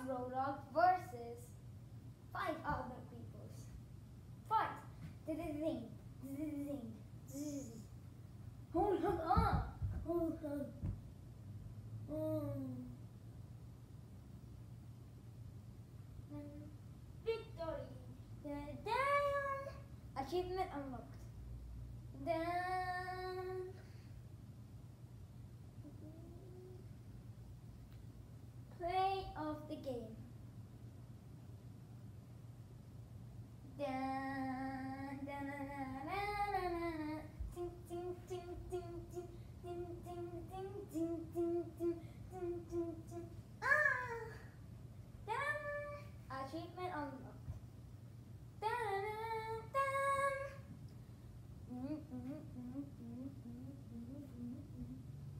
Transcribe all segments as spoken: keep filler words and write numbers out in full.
Roblox versus five other peoples. Fight. Ding. Ding. Hold on. Hold on. Mm. Victory. Down. Achievement unlocked. Down. Play of the game. Dun, dun, dun, dun, dun, dun. Ting, ting, ting, ting, ting, ting, ting, ting, ting, ting, ting, ting, ting, ting. Ah! Dun. Achievement unlocked. Dun, dun, dun. Mm, mm, mm, mm, mm, mm, mm, mm.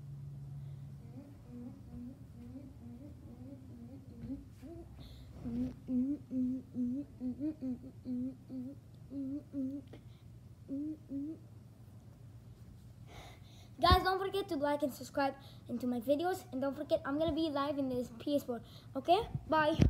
Guys, don't forget to like and subscribe into my videos, and don't forget I'm gonna be live in this P S four. Okay, bye.